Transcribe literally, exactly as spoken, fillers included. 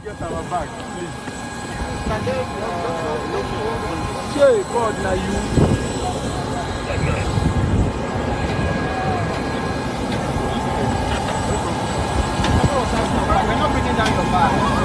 get our bag, please. Can they uh, share God now you? We're not bringing down your bag.